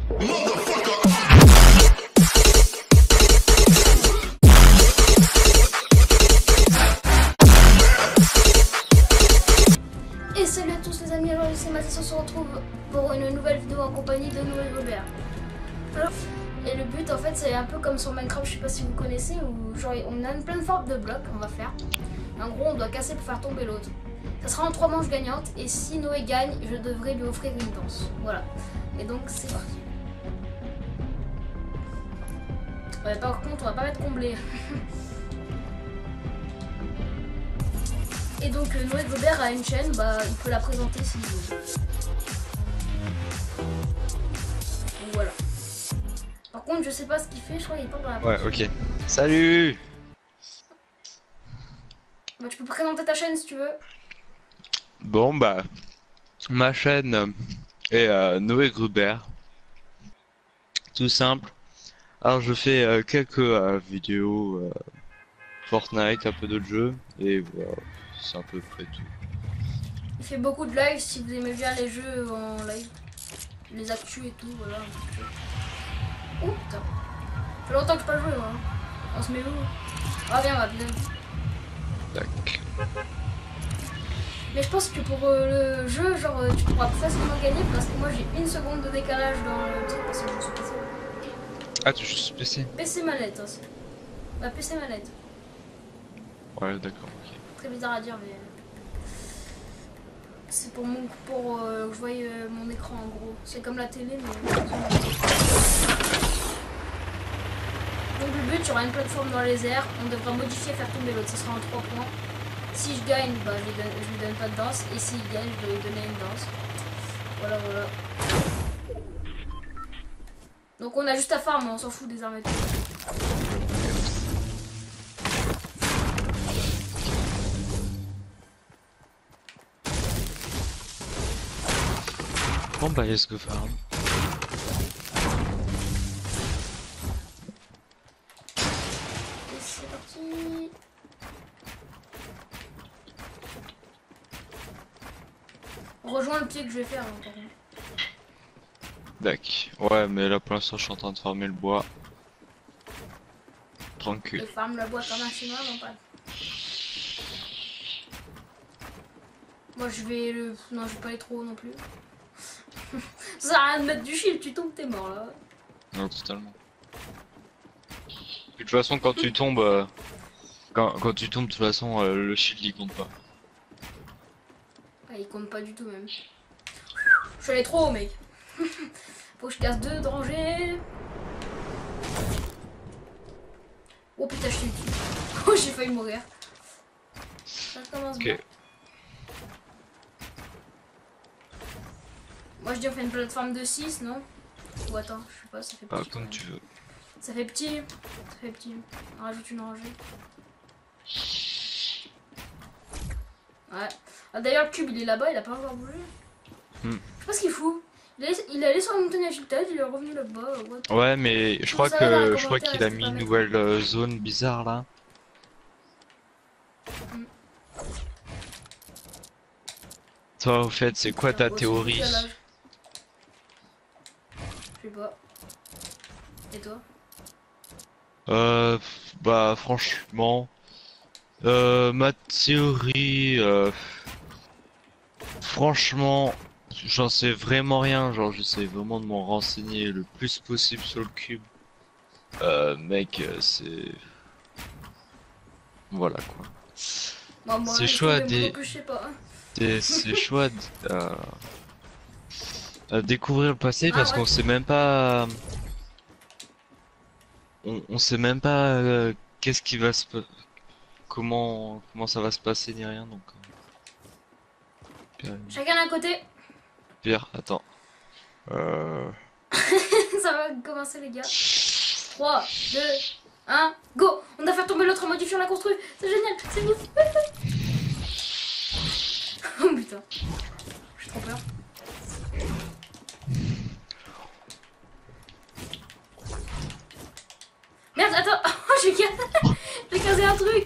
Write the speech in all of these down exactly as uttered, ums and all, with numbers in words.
Et salut à tous les amis, alors c'est Mathis, on se retrouve pour une nouvelle vidéo en compagnie de Noé Robert. Alors, et le but en fait c'est un peu comme sur Minecraft, je sais pas si vous connaissez, où genre on a une pleine forme de blocs on va faire. En gros on doit casser pour faire tomber l'autre. Ça sera en trois manches gagnantes et si Noé gagne, je devrais lui offrir une danse. Voilà. Et donc c'est parti. Ouais, par contre on va pas mettre comblé. Et donc euh, Noé Gobert a une chaîne, bah il peut la présenter s'il veut. Donc voilà. Par contre je sais pas ce qu'il fait, je crois qu'il est pas dans la Ouais, partie. ok. Salut. Bah tu peux présenter ta chaîne si tu veux. Bon bah, ma chaîne euh, est euh, Noé Gruber. Tout simple. Alors je fais euh, quelques euh, vidéos euh, Fortnite, un peu d'autres jeux, et voilà, c'est à peu près tout. Il fait beaucoup de lives si vous aimez bien les jeux en live. Les actus et tout, voilà un petit peu. Oh putain. Ça fait longtemps que je pas joué moi. On se met où? Ah viens, on va bien. Tac. Mais je pense que pour euh, le jeu, genre euh, tu pourras facilement gagner parce que moi j'ai une seconde de décalage dans le truc parce que je suis P C. Ah, tu joues sur P C? P C manette aussi. Bah P C manette. Ouais, d'accord, ok. Très bizarre à dire mais. C'est pour mon pour euh, que je voyais euh, mon écran en gros. C'est comme la télé mais. Donc le but, il y aura une plateforme dans les airs, on devra modifier, faire tomber l'autre, ce sera en trois points. Si je gagne, bah, je, lui donne, je lui donne pas de danse, et s'il gagne, je dois lui donner une danse. Voilà, voilà. Donc on a juste à farm, on s'en fout des armes et tout. Bon bah, let's go farm. C'est parti. On rejoint le pied que je vais faire. Hein, par contre. Tac. Ouais, mais là pour l'instant, je suis en train de farmer le bois. Tranquille. Je farme la boîte comme un chinois, non pas. Moi je vais le. Non, je vais pas aller trop haut non plus. Ça sert à rien de mettre du shield, tu tombes, t'es mort là. Non, totalement. De toute façon, quand tu tombes, euh, quand, quand tu tombes, de toute façon, euh, le shield il compte pas. Ah, il compte pas du tout même. Je suis allé trop haut, mec. Faut que je casse deux dangers. Oh putain, je suis dessus. Oh, j'ai failli mourir. Ça commence Ok. bien. Moi, je dis on fait une plateforme de six, non? Ou attends, je sais pas, ça fait Ah, petit. comme tu veux. Ça fait petit. Ça fait petit. On rajoute une rangée. Ouais. Ah, d'ailleurs, le cube, il est là-bas, il a pas encore bougé. Hmm. Je sais pas ce qu'il fout. Il est, il est allé sur la montagne agitée, il est revenu là-bas. What? Ouais, mais je crois Vous savez, dans les que je crois commentaires, qu'il a n'hésitez mis pas à une mettre. nouvelle euh, zone bizarre là. Mm. Toi, au fait, c'est quoi ta Oh, théorie? c'est décalage. Je sais pas. Et toi? Euh, bah franchement, euh, ma théorie, euh, franchement, j'en sais vraiment rien. Genre, j'essaie vraiment de m'en renseigner le plus possible sur le cube. Euh, mec, euh, c'est voilà quoi. Bon, moi, C'est laisse chaud à tomber, dé... moi, que je sais pas. c'est c'est chaud à, d- à- à découvrir le passé Ah, parce ouais. qu'on sait même pas, on, on sait même pas euh, qu'est-ce qui va se, pa- comment comment ça va se passer ni rien donc. euh, Chacun d'un côté. Pire, attends. Euh... Ça va commencer, les gars. trois, deux, un, go! On a fait tomber l'autre en modifiant la construit. C'est génial, c'est ouf. Oh putain. J'ai trop peur. Merde, attends. Oh, j'ai casé... j'ai casé un truc.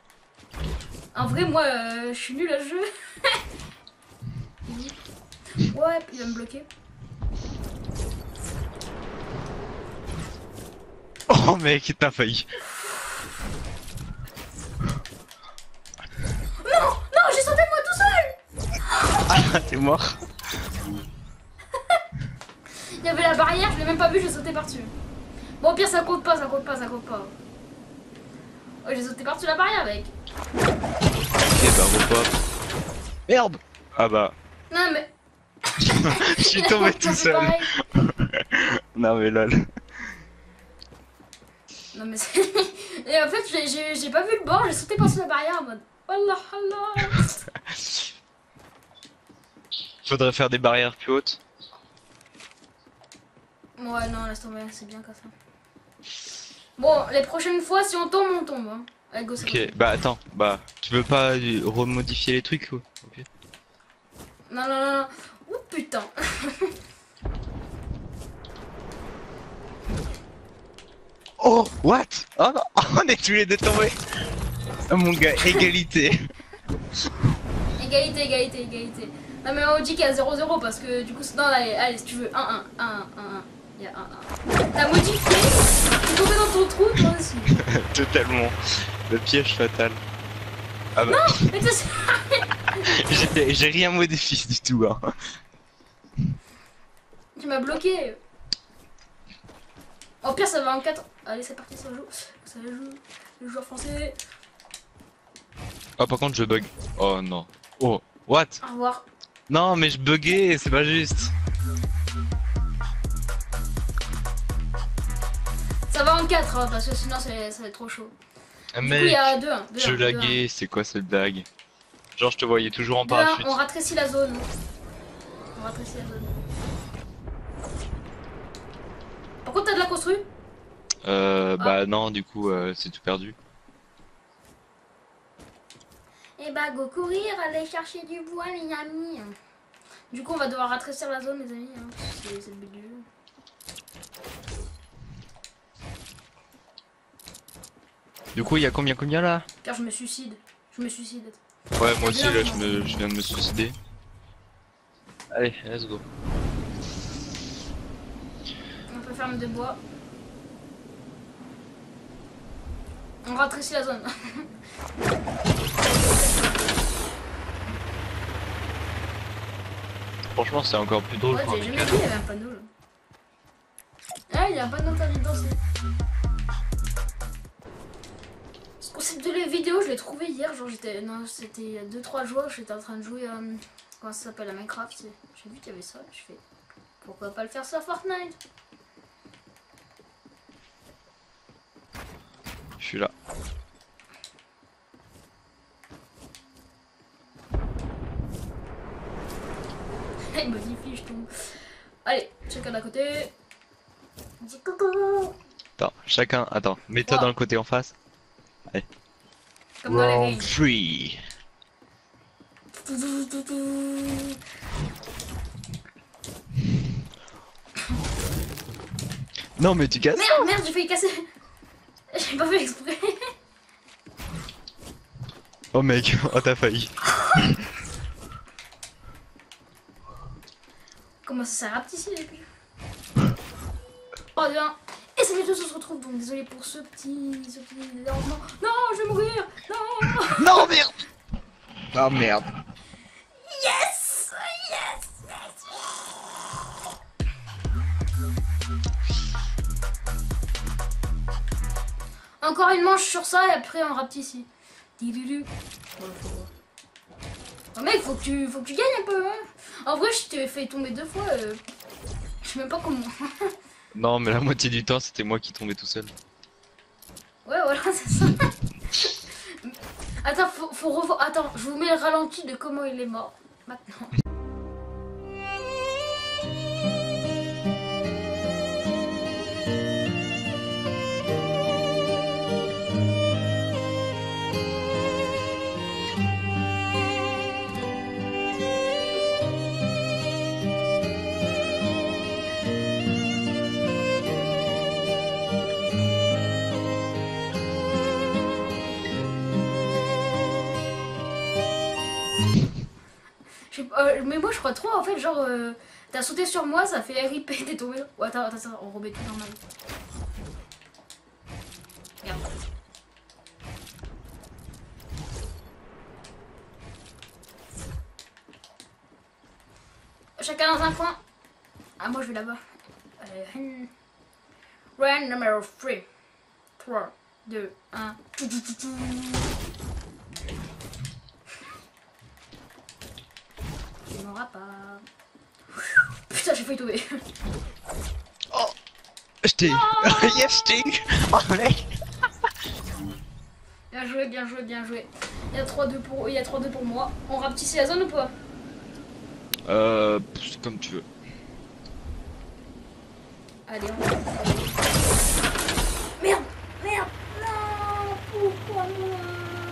En vrai, moi, euh, je suis nul à ce jeu. Ouais, il va me bloquer. Oh mec, t'as failli. Non, non, j'ai sauté moi tout seul. Ah, t'es mort. Il y avait la barrière, je l'ai même pas vu, j'ai sauté par-dessus. Bon, au pire, ça compte pas, ça compte pas, ça compte pas. Oh, j'ai sauté par-dessus la barrière, mec. Ok, bah repop. Merde. Ah bah. Non, mais. Je suis tombé tout seul. Pareil. Non mais lol. Non, mais c'est. Et en fait, j'ai pas vu le bord, j'ai sauté par-dessus la barrière en mode. Allah, Allah. Faudrait faire des barrières plus hautes. Ouais, non, laisse tomber, c'est bien comme ça. Bon, les prochaines fois, si on tombe, on tombe. Hein. Allez, go, Ok, continue. Bah attends, bah tu veux pas remodifier les trucs ou okay. Non, non, non, non. Oh putain. Oh, what? Oh non, on est tous les deux tombés. Oh mon gars, égalité. Égalité, égalité, égalité. Non, mais on dit qu'il y a zéro zéro parce que du coup, non, allez, allez, si tu veux, un un, un un, un un. Il y a un un. T'as modifié, t'es tombé dans ton trou, toi aussi. Totalement. Le piège fatal. Ah bah. Non, mais t'es. J'ai rien modifié du tout. Hein. Tu m'as bloqué. Au pire, ça va en quatre. Allez, c'est parti, ça joue. Ça joue. Le joueur français. Oh, par contre, je bug. Oh non. Oh, what? Au revoir. Non, mais je buguais, c'est pas juste. Ça va en quatre, hein, parce que sinon, ça va être trop chaud. Ah, du mec, coup, il y a deux. je laguais, c'est quoi cette blague? Genre, je te voyais toujours en deux, un, parachute. on rétrécit la zone. On rétrécit la zone. Par contre, t'as de la construit? Euh, ah. Bah non, du coup, euh, c'est tout perdu. Et bah, go courir, aller chercher du bois, les amis. Du coup, on va devoir rétrécir la zone, les amis. Hein. C'est le but du jeu. Du coup, il y a combien, combien là? Car je me suicide. Je me suicide. Ouais, moi aussi, là, je, me, je viens de me suicider. Allez, let's go. On peut fermer des bois. On rétrécit la zone. Franchement, c'est encore plus drôle. Ouais, quand j'ai jamais vu, il y avait un panneau là. Ah, il y a un panneau interdit de danser. Ce concept de la vidéo, je l'ai trouvé hier. Genre, j'étais. Non, c'était il y a deux trois jours. J'étais en train de jouer. Euh, comment ça s'appelle, à Minecraft. J'ai vu qu'il y avait ça. Je fais. Pourquoi pas le faire sur Fortnite? Je suis là. Il modifie, je tombe. Allez, chacun d'un côté. Dis coucou. Attends, chacun, attends, mets-toi Wow. dans le côté en face. Allez. Comme dans les Round rings. three. Non mais tu casses. Merde, merde, j'ai failli casser. J'ai pas fait exprès. Oh mec, oh t'as failli. Comment ça sert à petit ici depuis? Oh bien. Et salut à tous, on se retrouve donc désolé pour ce petit, ce petit dérangement. Non, je vais mourir. Non. Non merde. Oh merde. Yes, yes, yes. Encore une manche sur ça et après on rapte ici. Dilulu. Oh mec, faut que tu, faut que tu gagnes un peu. Hein. En vrai, je t'ai fait tomber deux fois. Euh... Je sais même pas comment. Non mais la moitié du temps c'était moi qui tombais tout seul. Ouais, voilà, c'est ça. Attends, faut, faut revoir. Attends, je vous mets le ralenti de comment il est mort. Maintenant. Euh, mais moi je crois trop en fait, genre euh, t'as sauté sur moi, ça fait R I P, t'es tombé. Oh, attends, attends, attends, on remet tout normal. Regarde. Chacun dans un coin. Ah, moi je vais là-bas. Euh, round numéro trois. trois, deux, un. Il m'aura pas. Putain, j'ai failli tomber. Oh, je t'ai. Yes, je t'ai. Oh mec. Bien joué, bien joué, bien joué. Il y a trois deux pour, il y a trois deux pour moi. On rapetissait la zone ou pas? Euh, comme tu veux. Allez, on va. Merde, merde, non, pourquoi moi?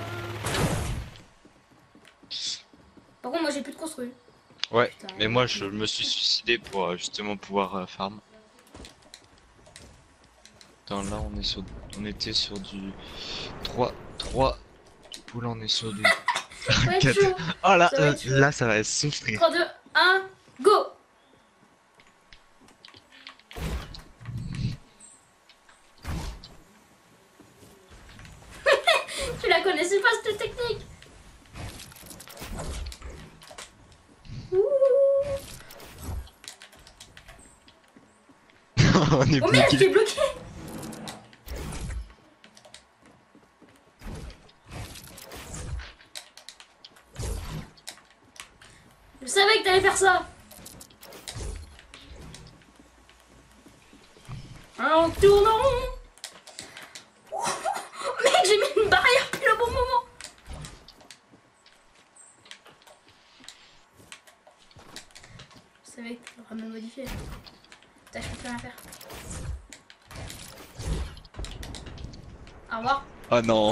Par contre, moi j'ai plus de construit. Ouais, Putain, mais moi je me suis suicidé pour euh, justement pouvoir euh, farm. Attends, là on est sur, on était sur du trois, trois. Du coup là on est sur du Ouais, quatre. chaud. Oh là, Ça va euh, être chaud. là ça va souffrir. trois, deux, un, go! Tu la connaissais pas cette technique? Ouh. On est Oh merde, bloqué. t'es bloqué! Je savais que t'allais faire ça! En tournant! Mec, j'ai mis une barrière pile au bon moment! Je savais que tu l'auras même modifié. Putain, je peux plus rien faire. Au revoir. Oh non.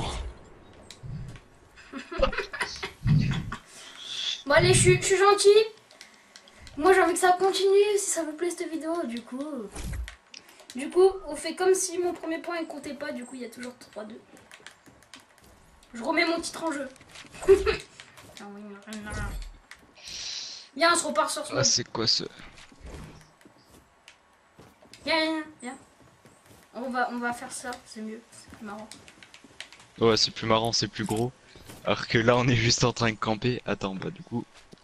Bon allez, je suis, je suis gentil. Moi j'ai envie que ça continue si ça vous plaît cette vidéo. Du coup, du coup, on fait comme si mon premier point ne comptait pas. Du coup, il y a toujours trois deux. Je remets mon titre en jeu. Viens, on se repart sur ce Ah mode. c'est quoi ce... Viens, viens, viens. On va, on va faire ça, c'est mieux, c'est plus marrant. Ouais c'est plus marrant, c'est plus gros. Alors que là on est juste en train de camper. Attends, bah du coup...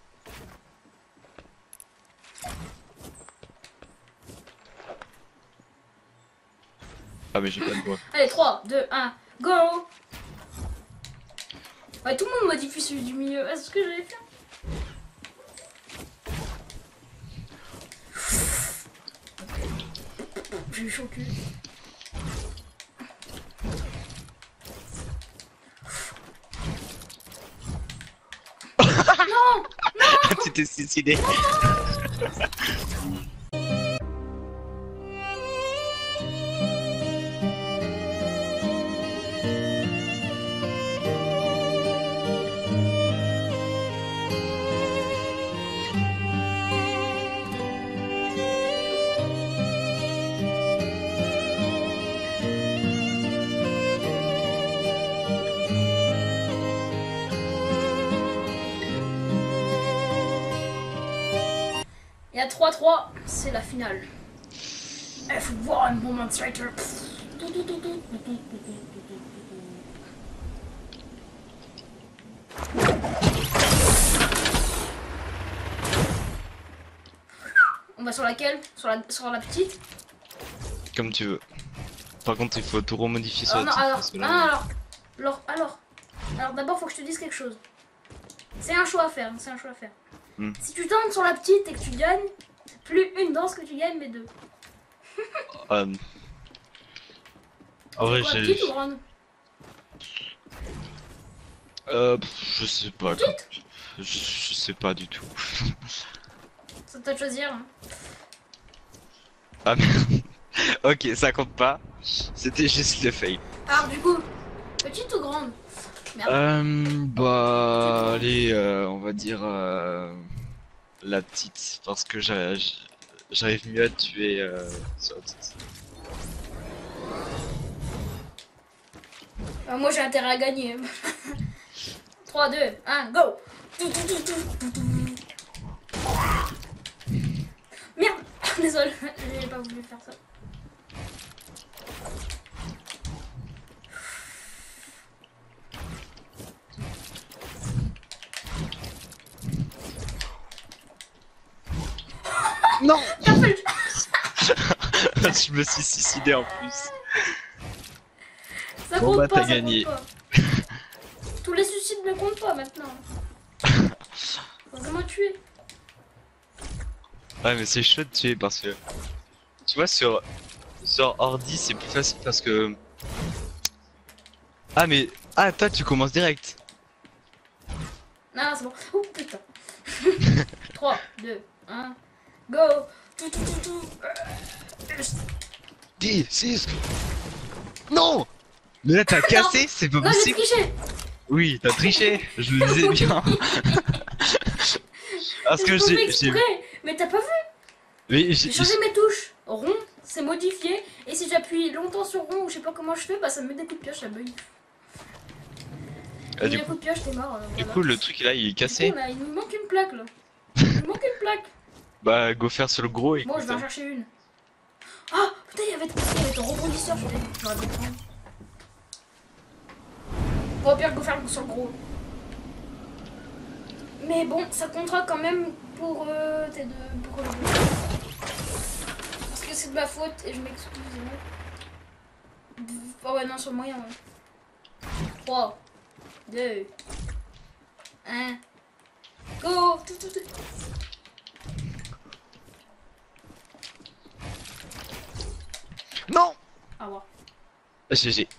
Ah mais j'ai pas de bois. Allez, trois, deux, un, go! Ouais, tout le monde modifie celui du milieu. Est-ce que j'allais faire? J'ai eu chaud au cul. Non! Tu t'es suicidé. Il y a trois trois, c'est la finale. F un moment striker. On va sur laquelle? Sur la, sur la petite? Comme tu veux. Par contre il faut tout remodifier sur Alors, la non, petite, alors, parce que non, là, alors, alors, alors, alors d'abord faut que je te dise quelque chose. C'est un choix à faire, c'est un choix à faire. Hmm. Si tu tentes sur la petite et que tu gagnes, c'est plus une danse que tu gagnes, mais deux. euh... En vrai Quoi, j'ai... petite ou grande? Euh... pff, je sais pas. quoi. Petite? Je, je sais pas du tout. Ça t'a de choisir. Hein. Ah merde. Ok, ça compte pas. C'était juste le fail. Alors du coup, petite ou grande? Merde. Euh... Bah... Allez, euh, on va dire... Euh... La petite. Parce que j'a- j'arrive mieux à tuer euh, sur la petite. Euh, moi j'ai intérêt à gagner. trois, deux, un, go! désolé, j'ai pas voulu faire ça. Non. T'as fait le... Je me suis suicidé en plus. Ça Bon, compte bah, pas, t'as ça gagné. compte pas. Tous les suicides ne comptent pas maintenant. Faut vraiment tuer. Ouais, mais c'est chaud de tuer parce que tu vois sur sur ordi c'est plus facile parce que ah mais ah toi tu commences direct. Non, c'est bon. Oh putain. trois, deux, un, go. Tout, tout, tout, tout. dix, six. Non. Mais là t'as cassé, c'est pas Non, j'ai possible. triché. Oui, t'as triché, je le disais bien. Parce que J'ai j'ai fait j'ai exprès, mais t'as pas vu. mais J'ai j'ai changé mes touches. Rond, c'est modifié. Et si j'appuie longtemps sur rond ou je sais pas comment je fais, bah ça me met des coups de pioche, ça bug. ah, Et du les coup coups de pioche, t'es mort. euh, du voilà. coup le truc là il est Du cassé. coup, là, il nous manque une plaque là. Il nous manque une plaque. Bah go faire sur le gros et Bon, je vais en chercher une. Ah putain, il y avait, il y avait ton rebondisseur, je l'ai j'aurais dû le prendre. Bon, au pire, go faire sur le gros. Mais bon, ça comptera quand même pour euh, tes deux. Pour le Parce que c'est de ma faute et je m'excuse. Oh ouais, non, sur le moyen, ouais. trois, deux, un, go! Tout, tout, tout. Non. Au revoir. G G.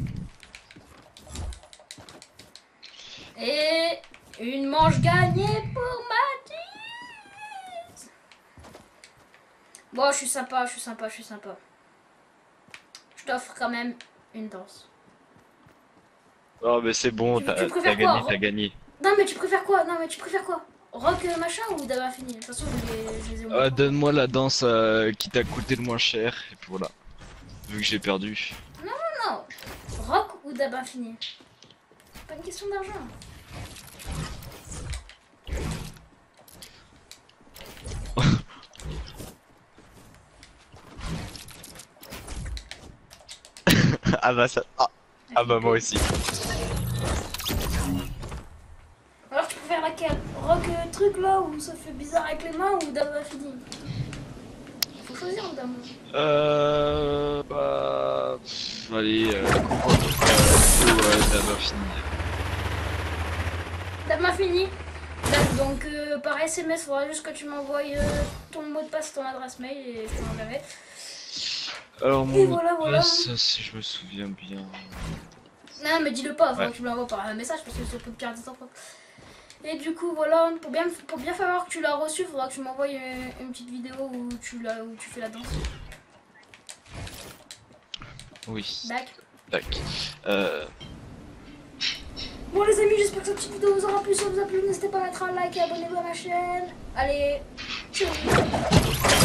Et une manche gagnée pour Mathis. Bon, je suis sympa, je suis sympa, je suis sympa. Je t'offre quand même une danse. Oh mais c'est bon, Tu- t'as tu t'as préfères gagné, quoi, t'as gagné. Non, mais tu préfères quoi? Non, mais tu préfères quoi? Rock euh, machin ou Dame Infinie? De toute façon, je les, je les ai au moins. Euh, donne-moi la danse euh, qui t'a coûté le moins cher et puis voilà. Vu que j'ai perdu. Non, Rock ou Dame Infinie? C'est pas une question d'argent. Ah bah ça. Ah, ah bah moi aussi. Alors tu préfères laquelle? Rock euh, truc là où ça fait bizarre avec les mains ou Dame Infinie? Faut choisir ou Dame? Euh. Bah. pff, allez, euh, comprends euh, euh, Dame Infinie. Dame Infinie. Dame, donc euh, par S M S, il faudra juste que tu m'envoies euh, ton mot de passe, ton adresse mail et je te l'enverrai. Alors mon Et mot voilà, de voilà. passe, si je me souviens bien. Non, mais dis-le pas, faut Ouais. que tu me l'envoies par un message parce que c'est peut pire des enfants. Et du coup, voilà, pour bien, pour bien savoir que tu l'as reçu, il faudra que tu m'envoies une, une petite vidéo où tu, la, où tu fais la danse. Oui. Bac. Tac. Euh. Bon les amis, j'espère que cette petite vidéo vous aura plu. Si ça vous a plu, n'hésitez pas à mettre un like et abonnez-vous à ma chaîne. Allez, ciao.